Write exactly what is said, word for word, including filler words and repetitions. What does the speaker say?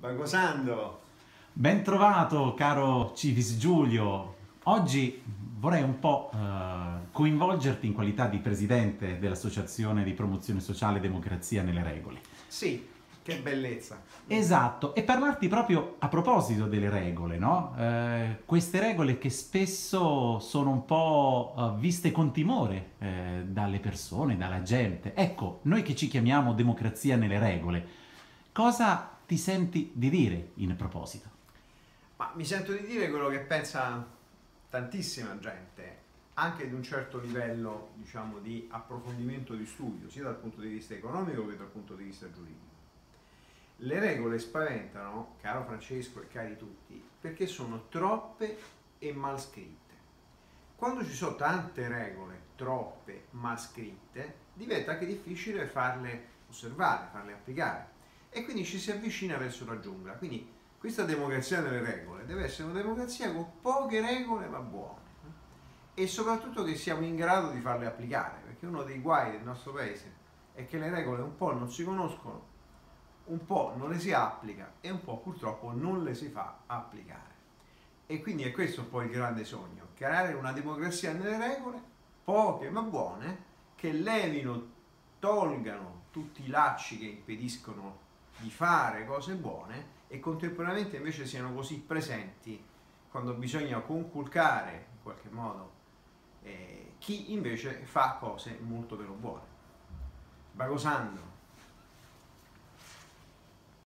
Bagosando. Ben trovato, caro Civis Giulio. Oggi vorrei un po' eh, coinvolgerti in qualità di presidente dell'Associazione di Promozione Sociale e Democrazia nelle Regole. Sì, che bellezza. Esatto, e parlarti proprio a proposito delle regole, no? Eh, queste regole che spesso sono un po' eh, viste con timore eh, dalle persone, dalla gente. Ecco, noi che ci chiamiamo democrazia nelle regole, cosa ti senti di dire in proposito? Ma mi sento di dire quello che pensa tantissima gente, anche di un certo livello, diciamo, di approfondimento di studio, sia dal punto di vista economico che dal punto di vista giuridico. Le regole spaventano, caro Francesco e cari tutti, perché sono troppe e mal scritte. Quando ci sono tante regole, troppe, mal scritte, diventa anche difficile farle osservare, farle applicare. E quindi ci si avvicina verso la giungla. Quindi questa democrazia delle regole deve essere una democrazia con poche regole ma buone. E soprattutto che siamo in grado di farle applicare, perché uno dei guai del nostro paese è che le regole un po' non si conoscono, un po' non le si applica e un po' purtroppo non le si fa applicare. E quindi è questo poi il grande sogno, creare una democrazia nelle regole, poche ma buone, che levino, tolgano tutti i lacci che impediscono di fare cose buone e contemporaneamente invece siano così presenti quando bisogna conculcare in qualche modo eh, chi invece fa cose molto meno buone. Bagosando.